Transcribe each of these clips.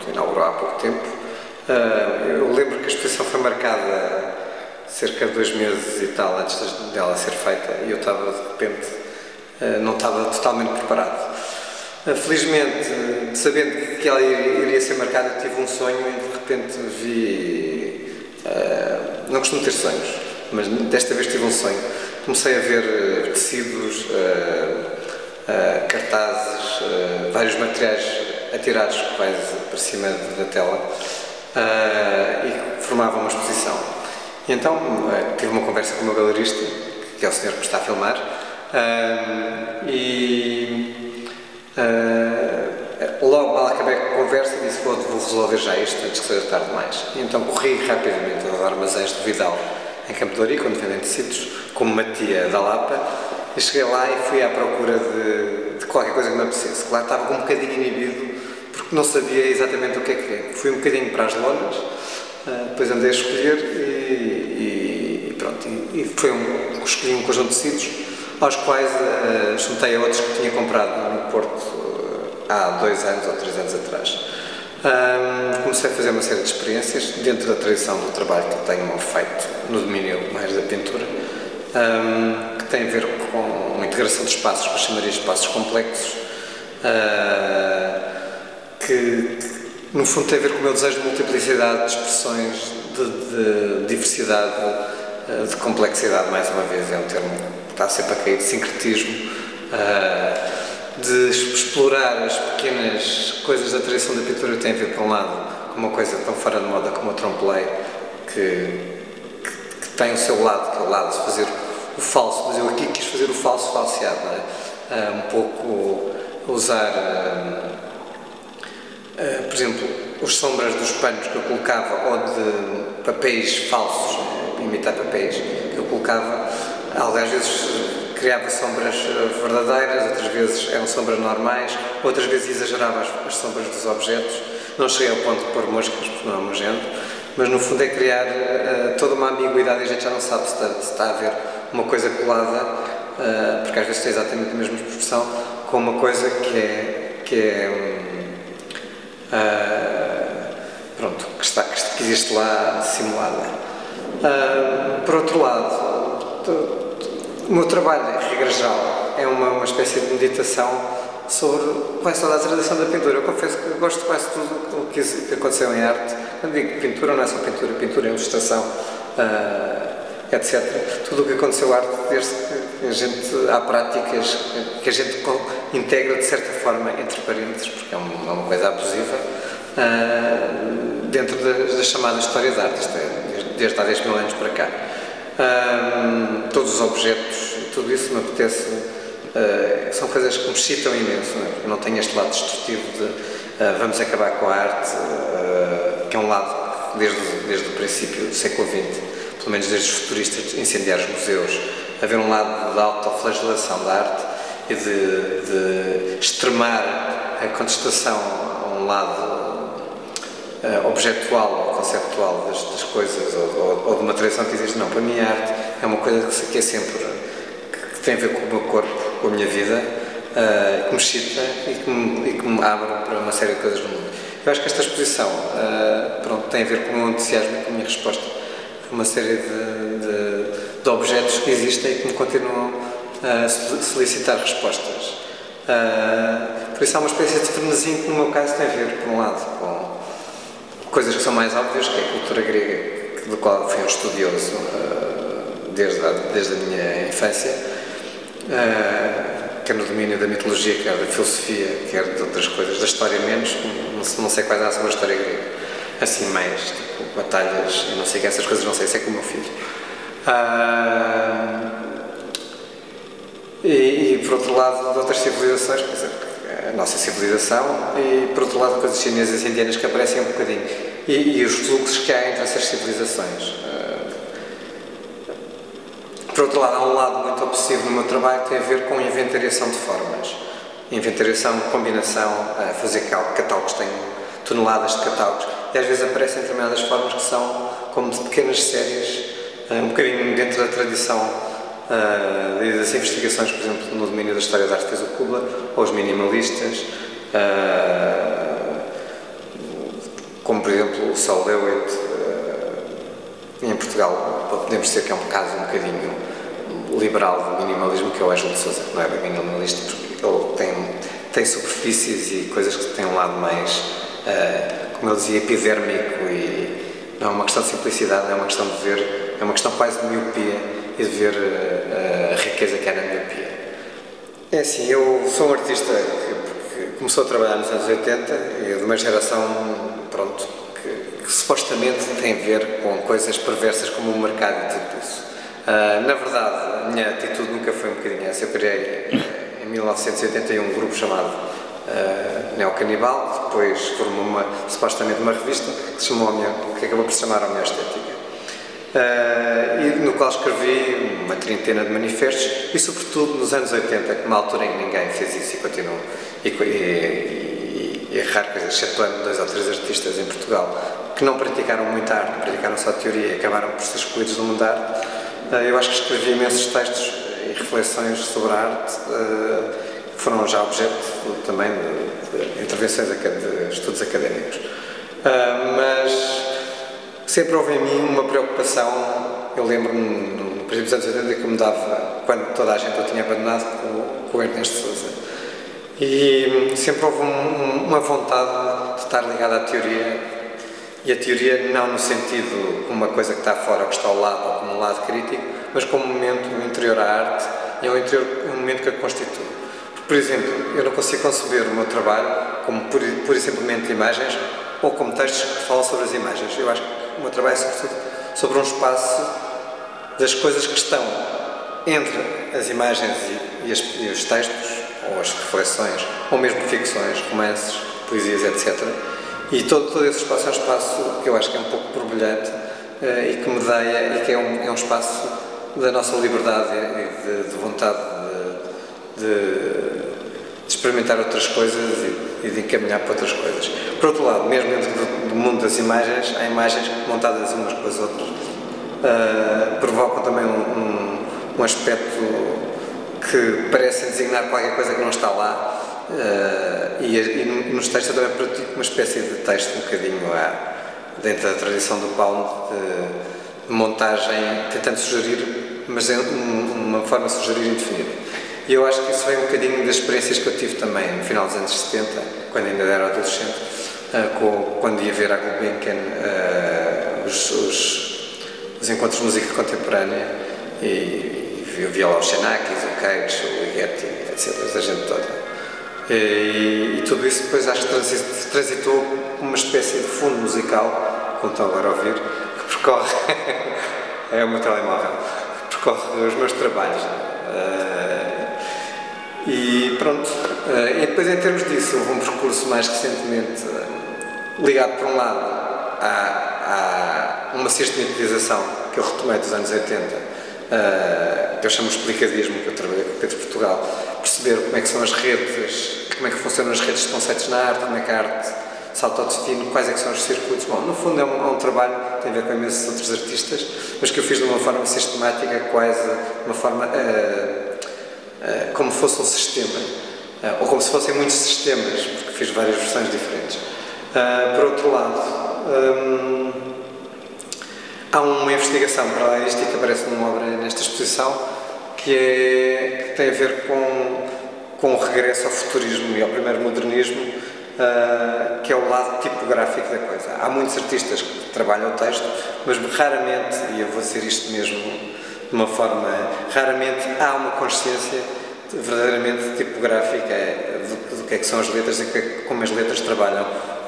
inaugurou há pouco tempo. Eu lembro que a exposição foi marcada cerca de 2 meses e tal antes dela ser feita, e eu estava, de repente, não estava totalmente preparado. Felizmente, sabendo que ela iria ser marcada, tive um sonho e de repente vi... não costumo ter sonhos, mas desta vez tive um sonho. Comecei a ver tecidos, cartazes, vários materiais atirados quase para cima da tela, e formavam uma exposição. E então tive uma conversa com o meu galerista, que é o senhor que me está a filmar, logo mal acabei com a conversa disse: vou resolver já isto antes que seja tarde demais. E então corri rapidamente aos armazéns do Vidal em Campo de Ourique, onde vendem tecidos, como Matia da Lapa, e cheguei lá e fui à procura de qualquer coisa que me apetecesse. Claro, estava um bocadinho inibido porque não sabia exatamente o que é que era. Fui um bocadinho para as lonas, depois andei a escolher e pronto, escolhi um conjunto de tecidos aos quais juntei a outros que tinha comprado no Porto há 2 anos ou 3 anos atrás. Comecei a fazer uma série de experiências dentro da tradição do trabalho que tenho feito no domínio mais da pintura, que tem a ver com uma integração de espaços, que eu chamaria de espaços complexos, que no fundo tem a ver com o meu desejo de multiplicidade, de expressões, de diversidade, de complexidade, mais uma vez, é um termo que está sempre a cair, de sincretismo, de explorar as pequenas coisas da tradição da pintura que tem a ver, por um lado, com uma coisa tão fora de moda como o trompe-l'œil, que tem o seu lado, que é o lado de fazer o falso, mas eu aqui quis fazer o falso falseado, não é? Um pouco usar, por exemplo, as sombras dos panos que eu colocava, ou de papéis falsos, imitar papéis que eu colocava, às vezes criava sombras verdadeiras, outras vezes eram sombras normais, outras vezes exagerava as sombras dos objetos. Não cheguei ao ponto de pôr moscas, porque não é homogéneo, mas no fundo é criar toda uma ambiguidade, e a gente já não sabe se está a haver uma coisa colada, porque às vezes tem exatamente a mesma expressão, com uma coisa pronto, que existe lá simulada. Por outro lado, o meu trabalho, em regra geral, é uma espécie de meditação sobre quase toda a tradição da pintura. Eu confesso que gosto de quase tudo o que aconteceu em arte. Quando digo pintura, não é só pintura, pintura é ilustração, etc. Tudo o que aconteceu em arte, desde que há práticas que a gente integra de certa forma entre parênteses, porque é uma coisa abusiva, dentro da chamada história da arte, isto é, desde há 10.000 anos para cá. Todos os objetos, tudo isso me apetece, são coisas que me excitam imenso, não é? Porque eu não tenho este lado destrutivo de vamos acabar com a arte, que é um lado que desde o princípio do século XX, pelo menos desde os futuristas, incendiar os museus, haver um lado de autoflagelação da arte e de extremar a contestação a um lado objetual ou conceptual das coisas, ou de uma tradição que existe. Não, para mim a arte é uma coisa que é sempre, que tem a ver com o meu corpo, com a minha vida, que me excita e que me abre para uma série de coisas no mundo. Eu acho que esta exposição pronto, tem a ver com o meu entusiasmo e com a minha resposta a uma série de objetos que existem e que me continuam a solicitar respostas. Por isso há uma espécie de frenesim que no meu caso tem a ver, por um lado, com coisas que são mais óbvias, que é a cultura grega, do qual fui um estudioso desde a minha infância, quer no domínio da mitologia, quer da filosofia, quer de outras coisas, da história menos, não sei quais há sobre a história grega, assim mais, tipo, batalhas e não sei o que, essas coisas não sei, isso é com o meu filho. E por outro lado, de outras civilizações, por exemplo, a nossa civilização, e por outro lado coisas chinesas e indianas que aparecem um bocadinho, e os fluxos que há entre essas civilizações. Por outro lado, há um lado muito obsessivo no meu trabalho que tem a ver com inventariação de formas, inventariação, combinação, fazer catálogos, tenho toneladas de catálogos, e às vezes aparecem determinadas formas que são como de pequenas séries, um bocadinho dentro da tradição e das investigações, por exemplo, no domínio da história da arte fez o Kubler, ou os minimalistas, So Leu It. Em Portugal podemos dizer que é um caso um bocadinho liberal do minimalismo, que é o Ângelo de Sousa, que não é bem minimalista, porque ele tem superfícies e coisas que têm um lado mais, como ele dizia, epidérmico, e não é uma questão de simplicidade, não é uma questão de ver, é uma questão quase de miopia e de ver a riqueza que há na miopia. É assim, eu sou um artista que começou a trabalhar nos anos 80 e de uma geração, pronto, que supostamente tem a ver com coisas perversas como o mercado e tudo isso. Na verdade, a minha atitude nunca foi um bocadinho essa. Eu criei em 1981 um grupo chamado Neocanibal, depois formou supostamente uma revista que acabou por se chamar A Minha Estética, e no qual escrevi uma trintena de manifestos, e sobretudo nos anos 80, que numa altura em que ninguém fez isso e continuou, e é raro, excetuando 2 ou 3 artistas em Portugal que não praticaram muita arte, praticaram só teoria e acabaram por ser excluídos do mundo da arte. Eu acho que escrevi imensos textos e reflexões sobre a arte, que foram já objeto também de intervenções de estudos académicos. Mas sempre houve em mim uma preocupação. Eu lembro-me no princípio dos anos 80 que me dava, quando toda a gente o tinha abandonado, com o Ernesto de Sousa. E sempre houve uma vontade de estar ligada à teoria, e a teoria não no sentido como uma coisa que está fora ou que está ao lado, ou como um lado crítico, mas como um momento interior à arte, e é um momento que a constitui. Por exemplo, eu não consigo conceber o meu trabalho como pura e simplesmente imagens, ou como textos que falam sobre as imagens. Eu acho que o meu trabalho é sobretudo sobre um espaço das coisas que estão entre as imagens e os textos, ou as reflexões, ou mesmo ficções, romances, poesias, etc. E todo esse espaço é um espaço que eu acho que é um pouco borbulhante, e que medeia, e que é um espaço da nossa liberdade e de vontade de experimentar outras coisas e de encaminhar para outras coisas. Por outro lado, mesmo dentro do mundo das imagens, há imagens montadas umas com as outras, provocam também um aspecto que parece designar qualquer coisa que não está lá. E nos textos eu também pratico uma espécie de texto um bocadinho dentro da tradição do Pound, de montagem, tentando sugerir, mas é uma forma de sugerir indefinida. E eu acho que isso vem um bocadinho das experiências que eu tive também no final dos anos 70, quando ainda era adolescente, quando ia ver à Gulbenkian os encontros de música contemporânea, e eu via lá os Xenakis, o Cage, o Ligeti, etc., a gente toda. E tudo isso depois acho que transitou uma espécie de fundo musical, como estão agora a ouvir, que percorre, é o meu telemóvel, que percorre os meus trabalhos. E pronto, e depois em termos disso houve um percurso mais recentemente ligado por um lado a uma sistematização que eu retomei dos anos 80, que eu chamo de explicadismo, que eu trabalhei com o Pedro Portugal, perceber como é que são as redes, como é que funcionam as redes de conceitos na arte, como é que a arte se autodefine, quais é que são os circuitos. Bom, no fundo é um trabalho que tem a ver com imensos outros artistas, mas que eu fiz de uma forma sistemática, quase de uma forma como fosse um sistema, ou como se fossem muitos sistemas, porque fiz várias versões diferentes. Por outro lado, há uma investigação para lá isto, que aparece numa obra nesta exposição, que tem a ver com o regresso ao futurismo e ao primeiro modernismo, que é o lado tipográfico da coisa. Há muitos artistas que trabalham o texto, mas raramente, e eu vou dizer isto mesmo de uma forma, raramente há uma consciência verdadeiramente tipográfica do que é que são as letras e como as letras trabalham,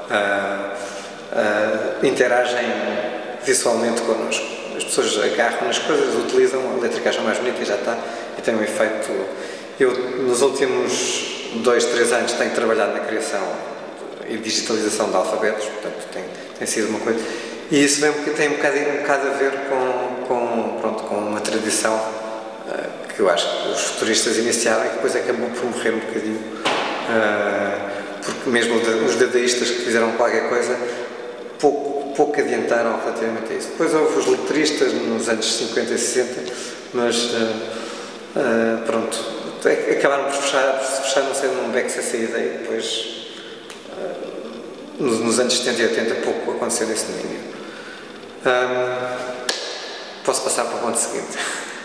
interagem visualmente connosco. As pessoas agarram nas coisas, utilizam a letra que acham mais bonita e já está, e tem um efeito. Eu, nos últimos 2, 3 anos, tenho trabalhado na criação e digitalização de alfabetos, portanto tem sido uma coisa, e isso tem um bocado a ver com uma tradição que eu acho que os futuristas iniciaram e que depois acabou por morrer um bocadinho, porque mesmo os dadaístas que fizeram qualquer coisa pouco adiantaram relativamente a isso. Depois houve os letristas nos anos 50 e 60, mas pronto, acabaram por fechar, não sei, num beco sem saída, e depois nos anos 70 e 80 pouco aconteceu nesse domínio. Posso passar para o ponto seguinte?